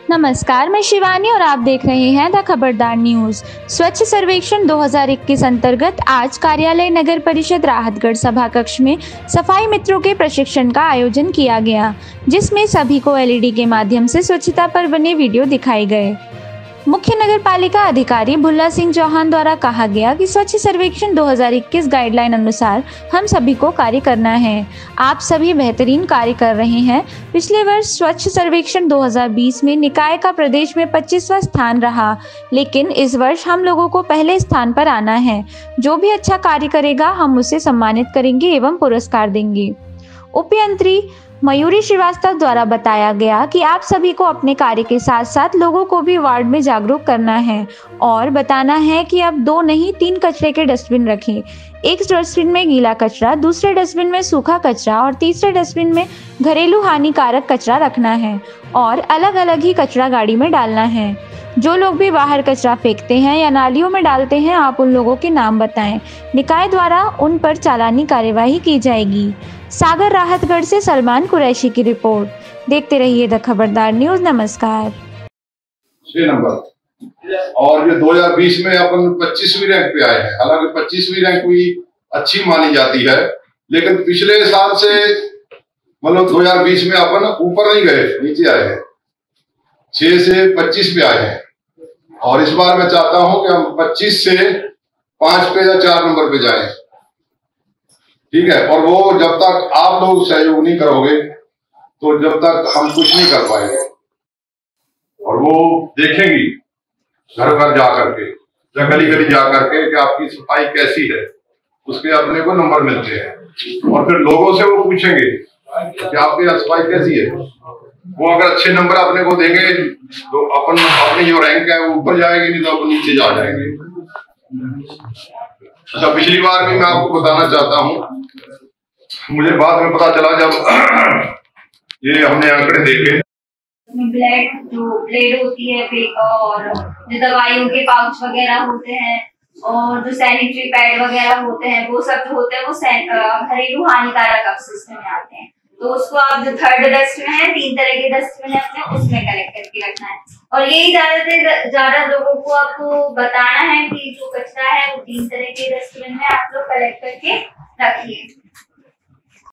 नमस्कार, मैं शिवानी और आप देख रहे हैं द खबरदार न्यूज। स्वच्छ सर्वेक्षण 2021 अंतर्गत आज कार्यालय नगर परिषद राहतगढ़ सभा कक्ष में सफाई मित्रों के प्रशिक्षण का आयोजन किया गया, जिसमें सभी को एलईडी के माध्यम से स्वच्छता पर बने वीडियो दिखाए गए। मुख्य नगर पालिका अधिकारी भुल्ला सिंह चौहान द्वारा कहा गया कि स्वच्छ सर्वेक्षण 2021 गाइडलाइन अनुसार हम सभी को कार्य करना है। आप सभी बेहतरीन कार्य कर रहे हैं। पिछले वर्ष स्वच्छ सर्वेक्षण 2020 में निकाय का प्रदेश में 25वां स्थान रहा, लेकिन इस वर्ष हम लोगों को पहले स्थान पर आना है। जो भी अच्छा कार्य करेगा हम उसे सम्मानित करेंगे एवं पुरस्कार देंगे। उपयंत्री मयूरी श्रीवास्तव द्वारा बताया गया कि आप सभी को अपने कार्य के साथ साथ लोगों को भी वार्ड में जागरूक करना है और बताना है कि अब 2 नहीं 3 कचरे के डस्टबिन रखें। एक डस्टबिन में गीला कचरा, दूसरे डस्टबिन में सूखा कचरा और तीसरे डस्टबिन में घरेलू हानिकारक कचरा रखना है और अलग अलग ही कचरा गाड़ी में डालना है। जो लोग भी बाहर कचरा फेंकते हैं या नालियों में डालते हैं, आप उन लोगों के नाम बताएं। निकाय द्वारा उन पर चालानी कार्यवाही की जाएगी। सागर राहतगढ़ से सलमान कुरैशी की रिपोर्ट। देखते रहिए द खबरदार न्यूज। नमस्कार। 6 नंबर और ये 2020 में अपन 25वीं रैंक पे आए हैं। हालांकि 25वीं रैंक भी अच्छी मानी जाती है, लेकिन पिछले साल से मतलब 2020 में अपन ऊपर नहीं गए, नीचे आए हैं। 6 से 25 पे आए हैं और इस बार मैं चाहता हूं कि हम 25 से 5 पे या 4 नंबर पे जाएं। ठीक है, और वो जब तक आप लोग सहयोग नहीं करोगे तो जब तक हम कुछ नहीं कर पाएंगे। और वो देखेंगी घर घर जा करके या गली गली जा करके कि आपकी सफाई कैसी है, उसके अपने को नंबर मिलते हैं। और फिर लोगों से वो पूछेंगे कि आपकी सफाई कैसी है। वो अगर अच्छे नंबर अपने को देंगे तो अपन अपनी जो रैंक है वो ऊपर जाएगी, नहीं तो अपन नीचे जा जाएंगे। अच्छा, पिछली बार भी मैं आपको बताना चाहता हूँ, मुझे बाद में पता चला जब ये हमने आंकड़े देखे, ब्लेड होती है और जो दवाइयों के पाउच वगैरह होते हैं और जो सैनिटरी पैड वगैरह होते हैं, वो सब जो होते हैं वो घरेलू हानिकारक अपशिष्ट में आते हैं। तो उसको आप जो 3rd डस्टबिन है, 3 तरह के डस्टबिन है अपने, उसमें कलेक्ट करके रखना है। और यही ज्यादा लोगों को आपको बताना है कि जो कचरा है वो 3 तरह के डस्टबिन में आप लोग कलेक्ट करके रखिए।